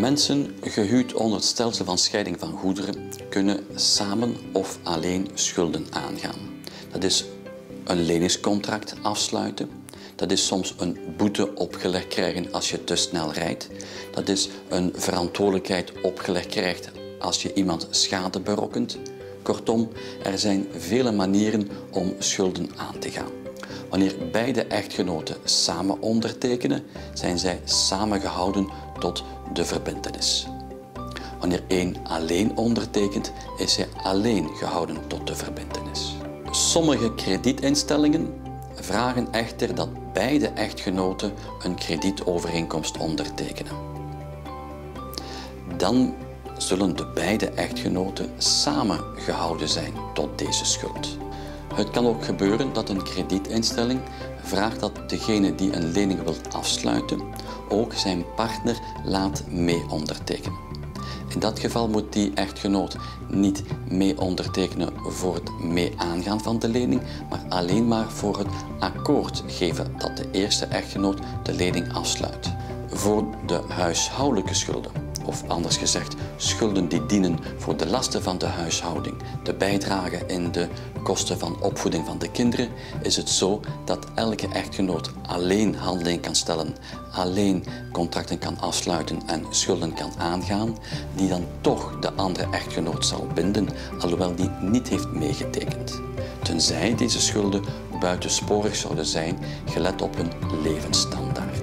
Mensen gehuwd onder het stelsel van scheiding van goederen kunnen samen of alleen schulden aangaan. Dat is een leningscontract afsluiten. Dat is soms een boete opgelegd krijgen als je te snel rijdt. Dat is een verantwoordelijkheid opgelegd krijgt als je iemand schade berokkent. Kortom, er zijn vele manieren om schulden aan te gaan. Wanneer beide echtgenoten samen ondertekenen, zijn zij samengehouden tot de verbintenis. Wanneer één alleen ondertekent, is hij alleen gehouden tot de verbintenis. Sommige kredietinstellingen vragen echter dat beide echtgenoten een kredietovereenkomst ondertekenen. Dan zullen de beide echtgenoten samengehouden zijn tot deze schuld. Het kan ook gebeuren dat een kredietinstelling vraagt dat degene die een lening wil afsluiten ook zijn partner laat mee ondertekenen. In dat geval moet die echtgenoot niet mee ondertekenen voor het mee aangaan van de lening, maar alleen maar voor het akkoord geven dat de eerste echtgenoot de lening afsluit. Voor de huishoudelijke schulden, of anders gezegd schulden die dienen voor de lasten van de huishouding, de bijdrage in de kosten van opvoeding van de kinderen, is het zo dat elke echtgenoot alleen handeling kan stellen, alleen contracten kan afsluiten en schulden kan aangaan, die dan toch de andere echtgenoot zal binden, alhoewel die niet heeft meegetekend. Tenzij deze schulden buitensporig zouden zijn, gelet op hun levensstandaard.